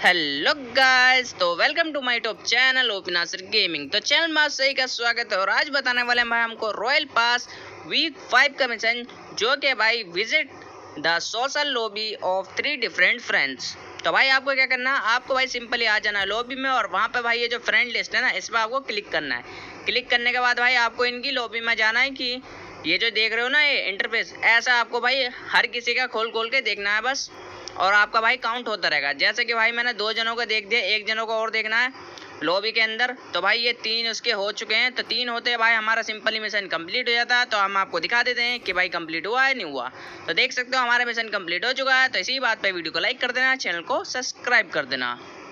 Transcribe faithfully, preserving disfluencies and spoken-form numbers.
Hello guys, तो welcome to my YouTube channel OP Nasir gaming. तो channel में आप सही का स्वागत है और आज बताने वाले हैं भाई हमको रॉयल पास वीक फाइव का मिशन, जो कि भाई visit the social lobby of three different friends. तो भाई आपको क्या करना है, आपको भाई सिंपली आ जाना है लॉबी में और वहाँ पे भाई ये जो फ्रेंड लिस्ट है ना, इस पर आपको क्लिक करना है। क्लिक करने के बाद भाई आपको इनकी लॉबी में जाना है कि ये जो देख रहे हो ना ये इंटरफेस, ऐसा आपको भाई हर किसी का खोल खोल के देखना है बस, और आपका भाई काउंट होता रहेगा। जैसे कि भाई मैंने दो जनों को देख दिया, एक जनों को और देखना है लॉबी के अंदर। तो भाई ये तीन उसके हो चुके हैं, तो तीन होते हैं भाई हमारा सिंपली मिशन कंप्लीट हो जाता है। तो हम आपको दिखा देते हैं कि भाई कंप्लीट हुआ है नहीं हुआ। तो देख सकते हो हमारा मिशन कंप्लीट हो चुका है। तो इसी बात पे वीडियो को लाइक कर देना, चैनल को सब्सक्राइब कर देना।